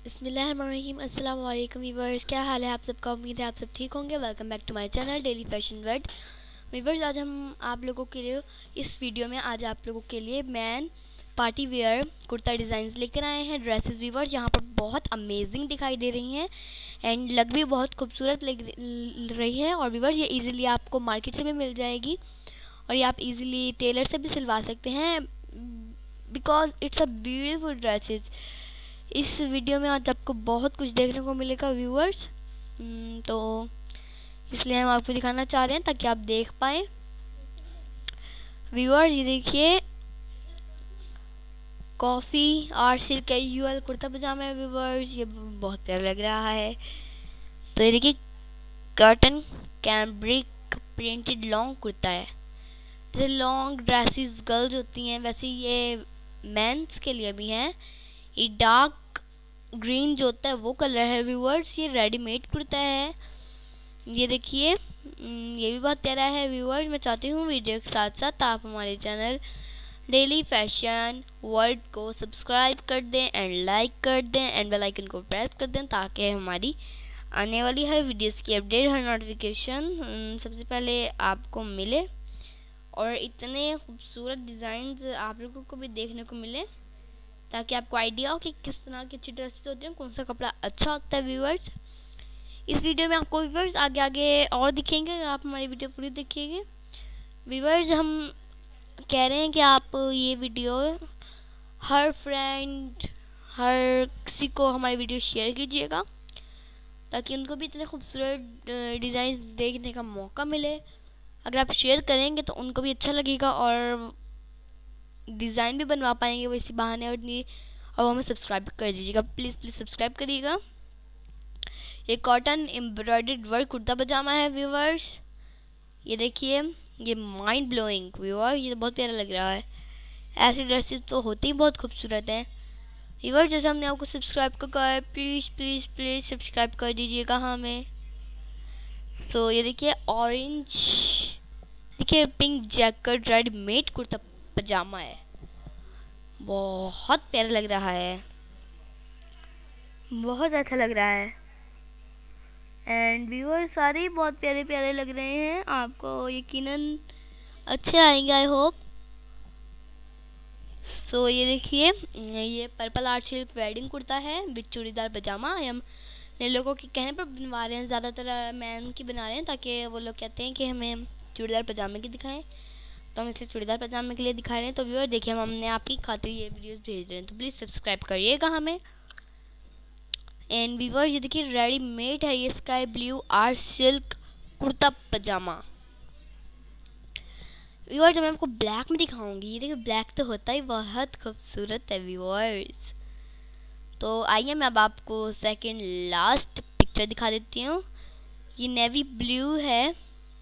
बिस्मिल्लाहिर्रहमानिर्रहीम। अस्सलाम वालेकुम व्यूअर्स, क्या हाल है आप सबका। उम्मीद है आप सब ठीक होंगे। Welcome back to my channel daily fashion world. Viewers, आज हम आप लोगों के लिए इस वीडियो में आज आप लोगों के लिए man party wear kurta designs लेकर आए हैं। ड्रेसेस व्यूअर्स यहाँ पर बहुत अमेजिंग दिखाई दे रही हैं एंड लग भी बहुत खूबसूरत लग रही है। और व्यूअर्स, ये इजीली आपको मार्केट से भी मिल जाएगी और ये आप इजीली टेलर से भी सिलवा सकते हैं because it's a beautiful dresses. इस वीडियो में आज आपको बहुत कुछ देखने को मिलेगा व्यूअर्स, तो इसलिए हम आपको दिखाना चाह रहे हैं ताकि आप देख पाएँ। व्यूअर्स, ये देखिए कॉफ़ी और सिल्क कैजुअल कुर्ता पजामा है व्यूअर्स, ये बहुत प्यारा लग रहा है। तो ये देखिए cotton cambric printed long kurta है। जैसे लॉन्ग ड्रेसेस गर्ल्स होती हैं वैसे ये मेंस के लिए भी हैं। ये डार्क ग्रीन जो होता है वो कलर है व्यूअर्स। ये रेडीमेड कुर्ता है। ये देखिए ये भी बहुत प्यारा है व्यूअर्स। मैं चाहती हूँ वीडियो के साथ साथ आप हमारे चैनल डेली फैशन वर्ल्ड को सब्सक्राइब कर दें एंड लाइक कर दें एंड बेल आइकन को प्रेस कर दें ताकि हमारी आने वाली हर वीडियोस की अपडेट, हर नोटिफिकेशन सबसे पहले आपको मिले और इतने खूबसूरत डिज़ाइंस आप लोगों को भी देखने को मिले ताकि आपको आइडिया हो कि किस तरह की अच्छी ड्रेसेस होती हैं, कौन सा कपड़ा अच्छा होता है व्यूअर्स। इस वीडियो में आपको व्यूअर्स आगे आगे और दिखेंगे अगर आप हमारी वीडियो पूरी देखिएगा। व्यूअर्स, हम कह रहे हैं कि आप ये वीडियो हर फ्रेंड, हर किसी को हमारी वीडियो शेयर कीजिएगा ताकि उनको भी इतने खूबसूरत डिज़ाइन देखने का मौका मिले। अगर आप शेयर करेंगे तो उनको भी अच्छा लगेगा और डिज़ाइन भी बनवा पाएंगे वो इसी बहाने। और हमें सब्सक्राइब कर दीजिएगा, प्लीज़ प्लीज़ सब्सक्राइब करिएगा। ये cotton embroidered work kurta pyjama है व्यूअर्स। ये देखिए ये माइंड ब्लोइंग व्यूअर्स, ये बहुत प्यारा लग रहा है। ऐसी ड्रेसेस तो होती ही बहुत खूबसूरत हैं व्यूअर्स। जैसे हमने आपको सब्सक्राइब का कहा है, प्लीज़ प्लीज़ प्लीज़ सब्सक्राइब कर दीजिएगा हमें। सो ये देखिए ऑरेंज, देखिए pink jacket readymade kurta pyjama है, बहुत प्यारा लग रहा है, बहुत अच्छा लग रहा है एंड व्यूअर सारे ही बहुत प्यारे प्यारे लग रहे हैं, आपको यकीनन अच्छे आएंगे आई होप। सो ये देखिए ये purple art silk wedding kurta है विद चूड़ीदार पजामा। हम लोगों के कहने पर बनवा रहे हैं, ज़्यादातर मैन की बना रहे हैं ताकि वो लोग कहते हैं कि हमें चूड़ीदार पजामे की दिखाएं, तो हम इसलिए चूड़ीदार पजामे के लिए दिखा रहे हैं। तो व्यूअर देखिए हमने आपकी खातिर ये वीडियोस भेज रहे हैं, तो प्लीज़ सब्सक्राइब करिएगा हमें। एंड व्यूअर ये देखिए रेडीमेड है ये sky blue art silk kurta pyjama. Viewers, मैं आपको ब्लैक में दिखाऊंगी। ये देखिए ब्लैक तो होता ही बहुत खूबसूरत है व्यूअर्स। तो आइए मैं अब आपको सेकंड लास्ट पिक्चर दिखा देती हूँ। ये नेवी ब्लू है,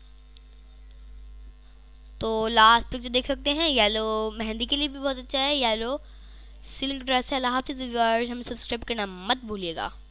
तो लास्ट पिक्चर देख सकते हैं। येलो मेहंदी के लिए भी बहुत अच्छा है, येलो सिल्क ड्रेस है। अल्लाह हाफिज़ व्यूअर्स, हमें सब्सक्राइब करना मत भूलिएगा।